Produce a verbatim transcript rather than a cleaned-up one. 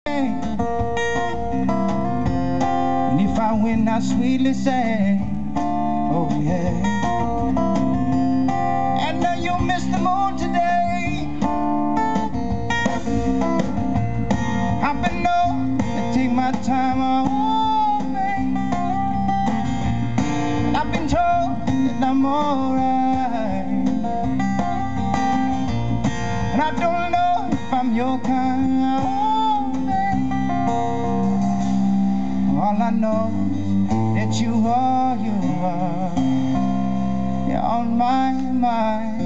And if I win, I sweetly say, oh yeah. And now you'll miss the moon today. I've been known to take my time all day. And I've been told that I'm alright. And I don't know if I'm your kind, oh, babe. All I know is that you are, you are, you're on my mind.